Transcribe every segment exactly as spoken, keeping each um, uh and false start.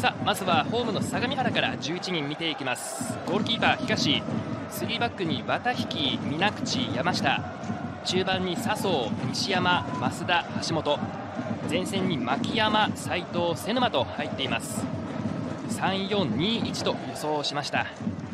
さあまずはホームの相模原からじゅういちにん見ていきます。ゴールキーパー東、スリーバックに綿引、水口、山下、中盤に笹生、西山、増田、橋本、前線に牧山、斉藤、瀬沼と入っています。さんよんにいちと予想しました。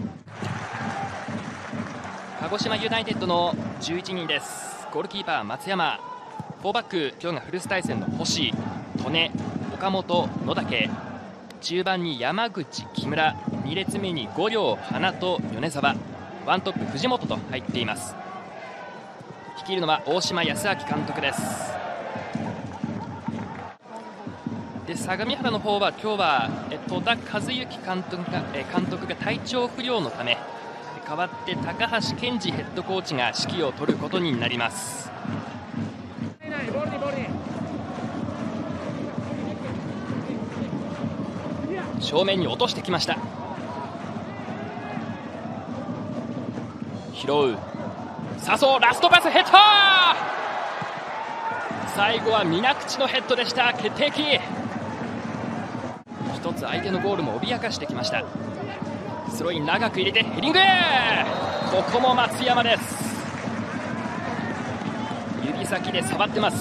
鹿児島ユナイテッドのじゅういちにんです。ゴールキーパー松山、フォーバック今日が古巣対戦の星、利根、岡本、野竹、中盤に山口、木村、に列目に五稜、花と米沢、ワントップ藤本と入っています。率いるのは大島康明監督です。で相模原の方は今日は戸田和幸監督が監督が体調不良のため、代わって高橋健二ヘッドコーチが指揮を執ることになります。正面に落としてきました。拾う笹生、ラストパスヘッド、最後は水口のヘッドでした。決定機、一つ相手のゴールも脅かしてきました。スローイン長く入れてヘディング、ここも松山です。指先で触ってます。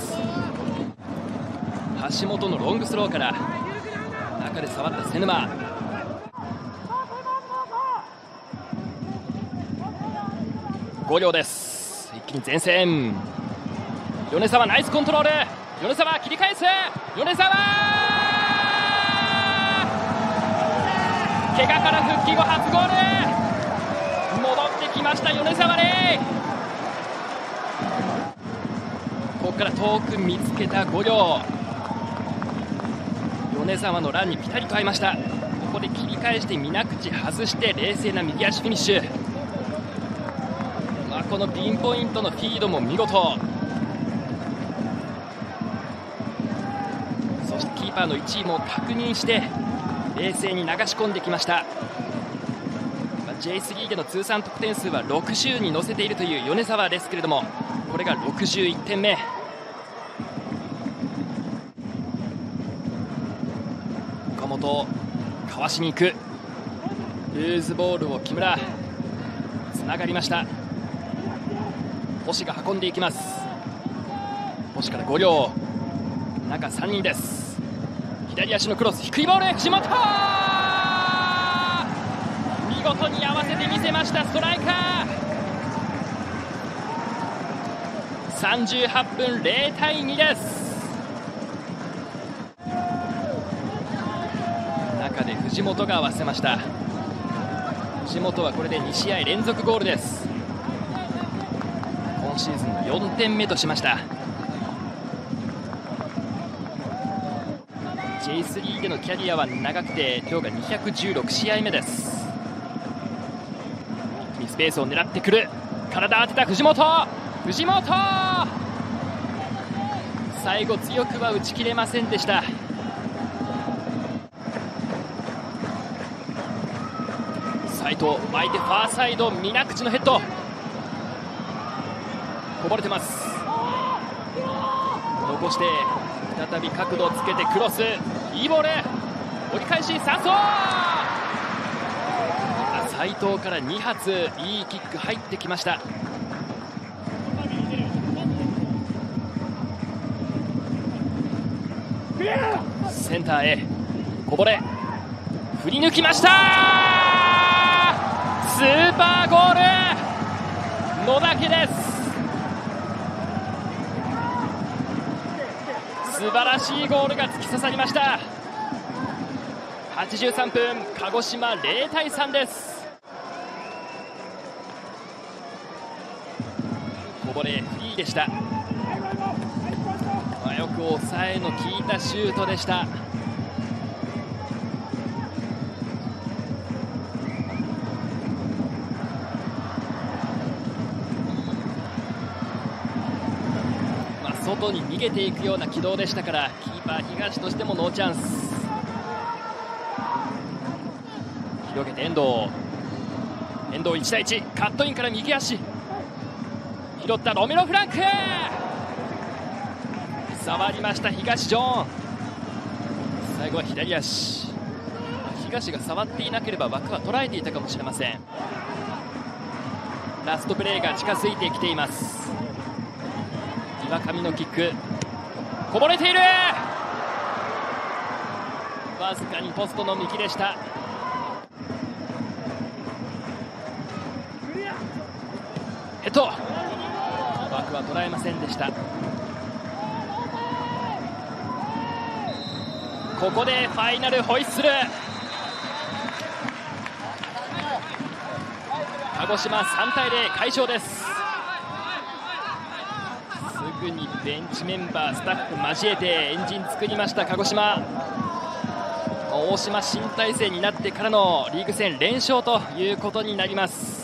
橋本のロングスローから中で触った瀬沼、五稜です。一気に前線、米沢ナイスコントロール、米沢切り返す、米沢怪我から復帰後初ゴール、戻ってきました米沢ね。ここから遠く見つけた五稜、米沢のランにピタリと合いました。ここで切り返して水口外して冷静な右足フィニッシュ、まあ、このピンポイントのフィードも見事、そしてキーパーの位置も確認して冷静に流し込んできました。 ジェイスリー での通算得点数はろくじゅうに乗せているという米沢ですけれども、これがろくじゅういってんめ。岡本かわしに行く、ルーズボールを木村、つながりました。星が運んでいきます。星から五稜、中さんにんです。左足のクロス、低いボール、藤本、見事に合わせてみせました。ストライカー、さんじゅうはっぷんゼロたいにです。中で藤本が合わせました。藤本はこれでに試合連続ゴールです。今シーズンのよんてんめとしました。 ジェイスリー でのキャリアは長くて今日がにひゃくじゅうろく試合目です。一気にスペースを狙ってくる、体当てた藤本、藤本最後強くは打ち切れませんでした。斉藤相手ファーサイド、水口のヘッドこぼれてます。残して再び角度をつけてクロス、いいボール、折り返し笹生、斉藤からに発いいキック入ってきました。センターへこぼれ、振り抜きました。スーパーゴール、野竹です。素晴らしいゴールが突き刺さりました。はちじゅうさんぷん、鹿児島ゼロたいさんです。こぼれフリーでした。まあ、よく抑えの効いたシュートでした。外に逃げていくような軌道でしたから、キーパー東としてもノーチャンス。広げて遠藤、遠藤いち対いち、カットインから右足拾ったロメロ・フランク、触りました東ジョン、最後は左足東が触っていなければ枠は捉えていたかもしれません。ラストプレーが近づいてきています。岩上のキックこぼれている。わずかにポストの右でした。ヘッド、枠は捉えませんでした。ここでファイナルホイッスル。鹿児島さんたいゼロ快勝です。すぐにベンチメンバースタッフ交えてエンジン作りました鹿児島。大島新体制になってからのリーグ戦連勝ということになります。